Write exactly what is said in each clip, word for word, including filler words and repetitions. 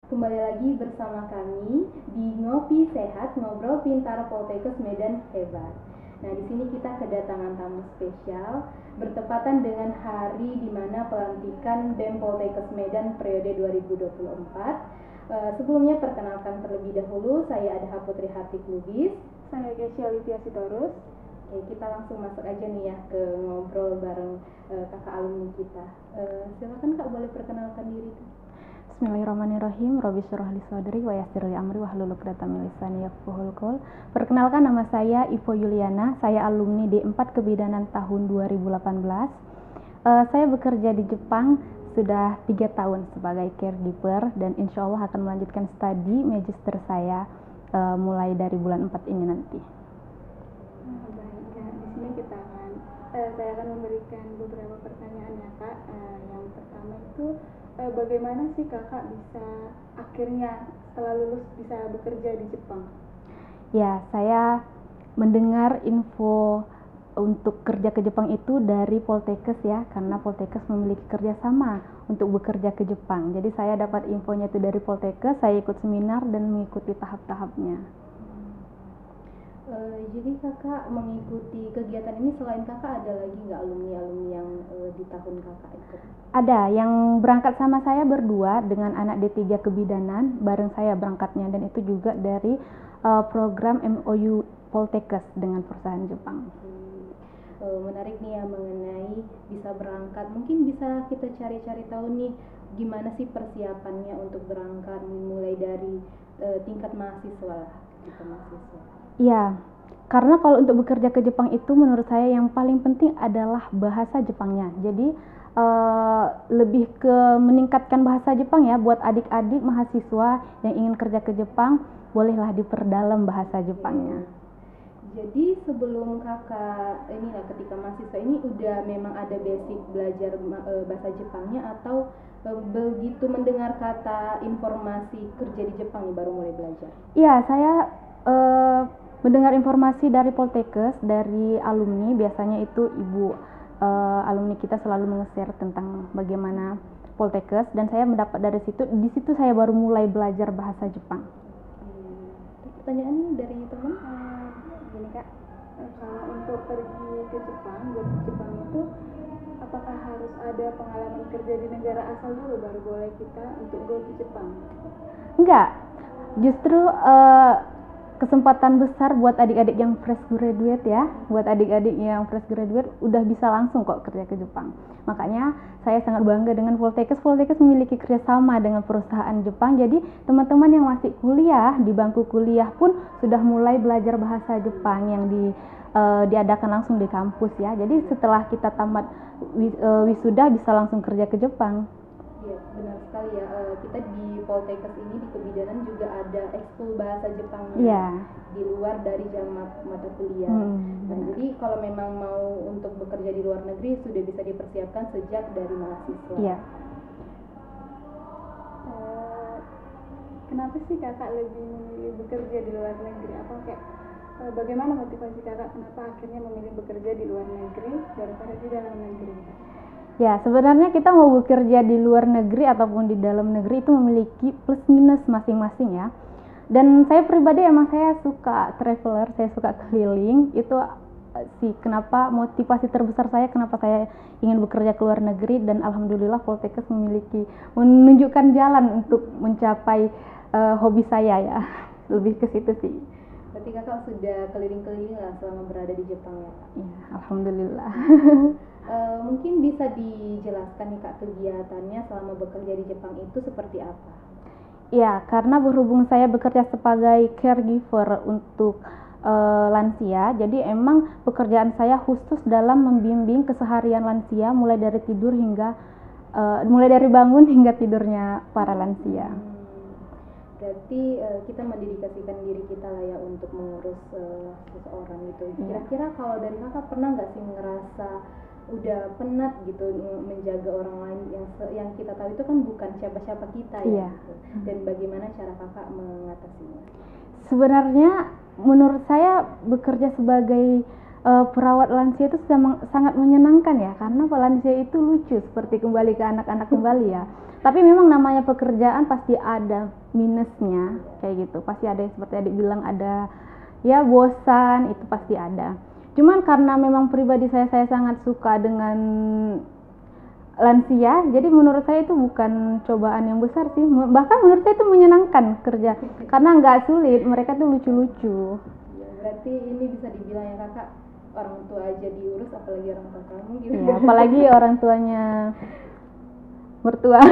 Kembali lagi bersama kami di Ngopi Sehat, Ngobrol Pintar Poltekkes Medan Hebat. Nah, di sini kita kedatangan tamu spesial bertepatan dengan hari di mana pelantikan B E M Poltekkes Medan periode dua ribu dua puluh empat. Uh, sebelumnya perkenalkan terlebih dahulu, saya Adha Putri Hatik Lubis. Saya Gesya Olivia Sitorus. Oke, kita langsung masuk aja nih ya ke ngobrol bareng uh, kakak alumni kita. Uh, silakan Kak, boleh perkenalkan diri. Bismillahirrahmanirrahim. Rabbi syrah li sadri wa yassir li amri wahlul uqdatam min lisani yafqahul qaul. Perkenalkan, nama saya Ivo Yuliana. Saya alumni D empat Kebidanan tahun dua ribu delapan belas. Uh, saya bekerja di Jepang sudah tiga tahun sebagai caregiver dan insya Allah akan melanjutkan studi magister saya uh, mulai dari bulan empat ini nanti. Nah, baik ya. Di sini kita akan, eh, saya akan memberikan beberapa pertanyaan ya Kak. Eh, yang pertama itu, eh, bagaimana sih Kakak bisa akhirnya setelah lulus bisa bekerja di Jepang? Ya, saya mendengar info untuk kerja ke Jepang itu dari Poltekkes ya, karena Poltekkes memiliki kerjasama untuk bekerja ke Jepang. Jadi saya dapat infonya itu dari Poltekkes, saya ikut seminar dan mengikuti tahap-tahapnya. Uh, jadi kakak mengikuti kegiatan ini, selain kakak ada lagi nggak alumni-alumni yang uh, di tahun kakak ikut? Ada, yang berangkat sama saya berdua dengan anak D tiga Kebidanan, bareng saya berangkatnya, dan itu juga dari uh, program M O U Poltekkes dengan perusahaan Jepang. Hmm. Uh, menarik nih ya mengenai bisa berangkat. Mungkin bisa kita cari-cari tahu nih gimana sih persiapannya untuk berangkat, mulai dari uh, tingkat mahasiswa, tingkat mahasiswa. Iya, karena kalau untuk bekerja ke Jepang itu menurut saya yang paling penting adalah bahasa Jepangnya. Jadi uh, lebih ke meningkatkan bahasa Jepang ya, buat adik-adik mahasiswa yang ingin kerja ke Jepang, bolehlah diperdalam bahasa Jepangnya. Jadi sebelum kakak ini lah, ketika mahasiswa ini udah memang ada basic belajar uh, bahasa Jepangnya, atau uh, begitu mendengar kata informasi kerja di Jepang nih baru mulai belajar? Iya, saya uh, mendengar informasi dari Poltekkes, dari alumni. Biasanya itu ibu uh, alumni kita selalu menge-share tentang bagaimana Poltekkes, dan saya mendapat dari situ. Di situ saya baru mulai belajar bahasa Jepang. Hmm. Pertanyaan ini dari teman? Uh, gini Kak, uh, kalau untuk pergi ke Jepang, buat ke Jepang itu apakah harus ada pengalaman kerja di negara asal dulu baru boleh kita untuk go ke Jepang? Enggak, justru uh, kesempatan besar buat adik-adik yang fresh graduate ya, buat adik-adik yang fresh graduate udah bisa langsung kok kerja ke Jepang. Makanya saya sangat bangga dengan Poltekkes. Poltekkes memiliki kerjasama dengan perusahaan Jepang, jadi teman-teman yang masih kuliah di bangku kuliah pun sudah mulai belajar bahasa Jepang yang di uh, diadakan langsung di kampus ya. Jadi setelah kita tamat wis, uh, wisuda bisa langsung kerja ke Jepang. Iya, benar sekali ya. Uh, kita di Poltekkes ini di Kebidanan juga ada ekskul bahasa Jepangnya yeah. di luar dari jam mata kuliah. Hmm. Nah, jadi kalau memang mau untuk bekerja di luar negeri sudah bisa dipersiapkan sejak dari mahasiswa. Iya. Yeah. Uh, kenapa sih kakak lebih memilih bekerja di luar negeri? Apa kayak uh, bagaimana motivasi kakak kenapa akhirnya memilih bekerja di luar negeri daripada di dalam negeri? Ya, sebenarnya kita mau bekerja di luar negeri ataupun di dalam negeri itu memiliki plus minus masing-masing ya. Dan saya pribadi emang saya suka traveler, saya suka keliling. Itu sih kenapa motivasi terbesar saya kenapa saya ingin bekerja ke luar negeri, dan alhamdulillah Poltekkes memiliki menunjukkan jalan untuk mencapai uh, hobi saya ya. Lebih ke situ sih. Berarti kakak sudah keliling-keliling lah selama berada di Jepang ya? Ya, alhamdulillah. Uh, mungkin bisa dijelaskan nih Kak, kegiatannya selama bekerja di Jepang itu seperti apa? Ya, karena berhubung saya bekerja sebagai caregiver untuk uh, lansia, jadi emang pekerjaan saya khusus dalam membimbing keseharian lansia, mulai dari tidur hingga uh, mulai dari bangun hingga tidurnya para lansia. Hmm. Berarti uh, kita mendedikasikan diri kita lah ya untuk mengurus uh, seseorang itu. Kira-kira kalau dari kakak pernah nggak sih ngerasa udah penat gitu menjaga orang lain yang yang kita tahu itu kan bukan siapa-siapa kita ya? Iya. Gitu. Dan bagaimana cara kakak mengatasinya? Sebenarnya menurut saya bekerja sebagai uh, perawat lansia itu sama- sangat menyenangkan ya, karena lansia itu lucu seperti kembali ke anak-anak kembali ya. Tapi memang namanya pekerjaan pasti ada minusnya kayak gitu, pasti ada yang seperti adik bilang ada ya bosan, itu pasti ada. Cuman karena memang pribadi saya saya sangat suka dengan lansia, jadi menurut saya itu bukan cobaan yang besar sih, bahkan menurut saya itu menyenangkan kerja karena nggak sulit, mereka tuh lucu-lucu. Ya, berarti ini bisa dibilang ya kakak, orang tua aja diurus apalagi orang tua kamu gitu ya, apalagi orang tuanya mertua.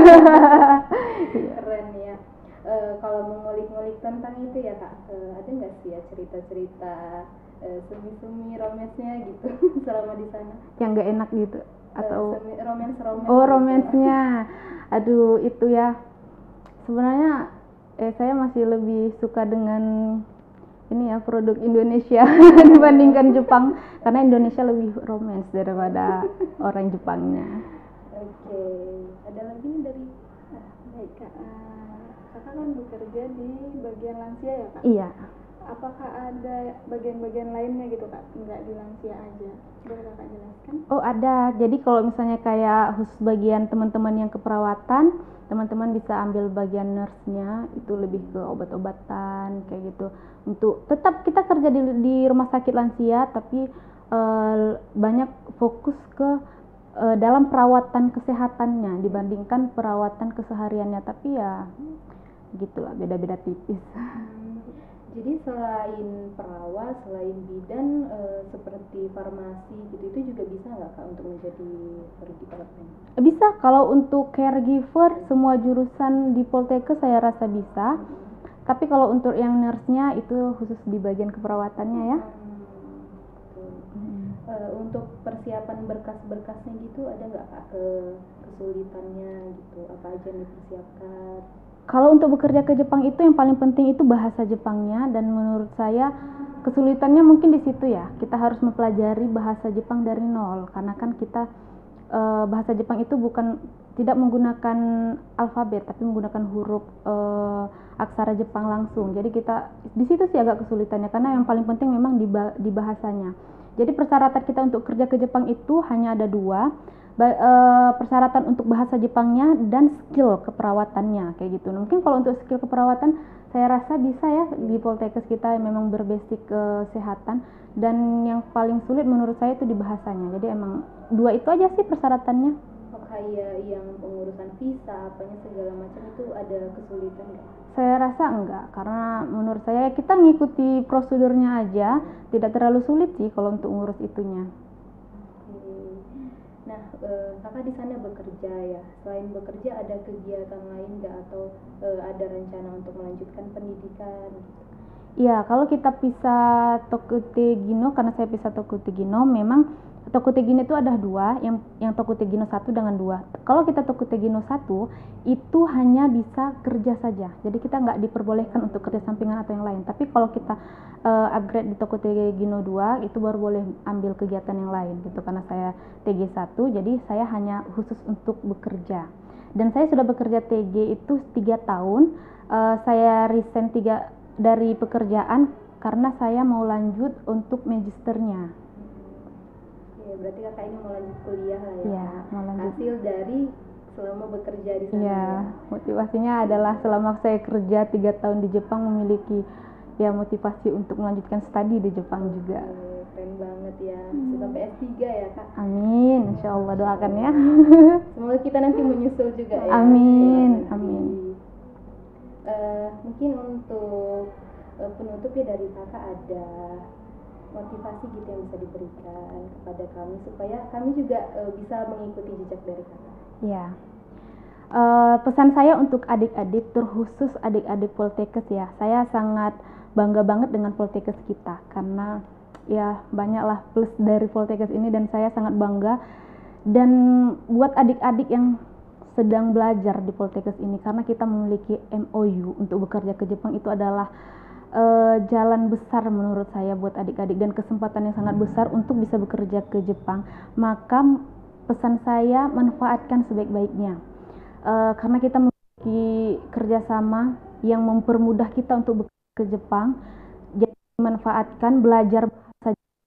Keren ya. E, kalau mengulik-ngulik tentang itu ya kak, e, ada nggak sih ya cerita-cerita e, semi-semi romansnya gitu selama di sana yang nggak enak gitu atau e, romance-romance oh gitu. romansnya aduh itu ya sebenarnya eh saya masih lebih suka dengan ini ya produk Indonesia dibandingkan Jepang, karena Indonesia lebih romance daripada orang Jepangnya. Oke, ada lagi nih dari Nah, baik kak, Eh, kakak kan bekerja di bagian lansia ya kak? Iya. Apakah ada bagian-bagian lainnya gitu kak, nggak di lansia aja? Boleh kakak jelaskan? Oh ada, jadi kalau misalnya kayak khusus bagian teman-teman yang keperawatan, teman-teman bisa ambil bagian nurse-nya, itu lebih ke obat-obatan kayak gitu. Untuk tetap kita kerja di, di rumah sakit lansia, tapi uh, banyak fokus ke uh, dalam perawatan kesehatannya dibandingkan perawatan kesehariannya, tapi ya gitulah, beda-beda tipis. Hmm, jadi selain perawat, selain bidan e, seperti farmasi gitu, itu juga bisa nggak kak untuk menjadi caregiver? Bisa, kalau untuk caregiver semua jurusan di Poltekkes saya rasa bisa. Hmm. Tapi kalau untuk yang nurse-nya itu khusus di bagian keperawatannya ya. Hmm, hmm. E, untuk persiapan berkas-berkasnya gitu ada nggak kak ke kesulitannya gitu? Apa aja yang dipersiapkan? Kalau untuk bekerja ke Jepang itu yang paling penting itu bahasa Jepangnya, dan menurut saya kesulitannya mungkin di situ ya. Kita harus mempelajari bahasa Jepang dari nol, karena kan kita e, bahasa Jepang itu bukan tidak menggunakan alfabet tapi menggunakan huruf e, aksara Jepang langsung. Jadi kita di situ sih agak kesulitannya, karena yang paling penting memang di, di bahasanya. Jadi persyaratan kita untuk kerja ke Jepang itu hanya ada dua. Ba, e, persyaratan untuk bahasa Jepangnya dan skill keperawatannya kayak gitu. Mungkin kalau untuk skill keperawatan saya rasa bisa ya, di Poltekkes kita memang berbasic kesehatan, dan yang paling sulit menurut saya itu di bahasanya. Jadi emang dua itu aja sih persyaratannya. Oh, kayak yang pengurusan visa apanya segala macam itu ada kesulitan nggak? Saya rasa enggak, karena menurut saya kita ngikuti prosedurnya aja, tidak terlalu sulit sih kalau untuk ngurus itunya. Nah, e, kakak di sana bekerja ya. Selain bekerja ada kegiatan lain nggak, atau e, ada rencana untuk melanjutkan pendidikan? Iya, kalau kita pisah Tokute Gino, karena saya pisah Tokute Gino, memang Tokute Gino itu ada dua, yang yang Tokute Gino satu dengan dua. Kalau kita Tokute Gino satu itu hanya bisa kerja saja, jadi kita nggak diperbolehkan untuk kerja sampingan atau yang lain. Tapi kalau kita uh, upgrade di Tokute Gino dua itu baru boleh ambil kegiatan yang lain gitu. Karena saya T G satu, jadi saya hanya khusus untuk bekerja. Dan saya sudah bekerja T G itu tiga tahun. Uh, saya resign tiga dari pekerjaan karena saya mau lanjut untuk magisternya. Ya, berarti kakak ini mau lanjut kuliah lah ya. Iya, mau lanjut. Hasil dari selama bekerja di sana. Iya, ya. Motivasinya adalah selama saya kerja tiga tahun di Jepang memiliki ya motivasi untuk melanjutkan studi di Jepang juga. Oke, keren banget ya. Bisa sampai S tiga ya kak. Amin, insya Allah, doakan ya. Semoga kita nanti menyusul juga ya. Amin, amin. Uh, mungkin untuk uh, penutup ya dari kakak, ada motivasi gitu yang bisa diberikan kepada kami supaya kami juga uh, bisa mengikuti jejak dari kakak. Ya, uh, pesan saya untuk adik-adik, terkhusus adik-adik Poltekkes ya, saya sangat bangga banget dengan Poltekkes kita, karena ya banyaklah plus dari Poltekkes ini dan saya sangat bangga. Dan buat adik-adik yang sedang belajar di Poltekkes ini, karena kita memiliki M O U untuk bekerja ke Jepang, itu adalah uh, jalan besar menurut saya buat adik-adik dan kesempatan yang sangat besar untuk bisa bekerja ke Jepang. Maka pesan saya, manfaatkan sebaik-baiknya, uh, karena kita memiliki kerjasama yang mempermudah kita untuk bekerja ke Jepang. Jadi manfaatkan, belajar bahasa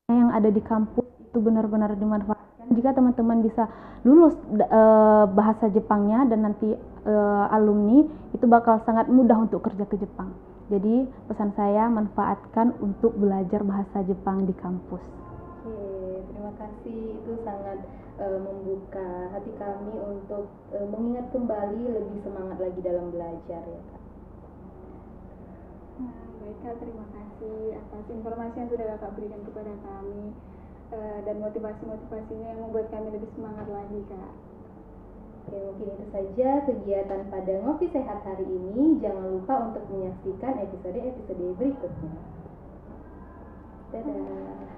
yang ada di kampus itu benar-benar dimanfaatkan. Jika teman-teman bisa lulus uh, bahasa Jepangnya dan nanti uh, alumni, itu bakal sangat mudah untuk kerja ke Jepang. Jadi pesan saya, manfaatkan untuk belajar bahasa Jepang di kampus. Oke, terima kasih. Itu sangat uh, membuka hati kami untuk uh, mengingat kembali lebih semangat lagi dalam belajar ya Kak. Nah, baik Kak, terima kasih atas informasi yang sudah Kakak berikan kepada kami uh, dan motivasi-motivasinya yang membuat kami lebih semangat lagi Kak. Oke, mungkin itu saja kegiatan pada Ngopi Sehat hari ini. Jangan lupa untuk menyaksikan episode-episode berikutnya. Dadah.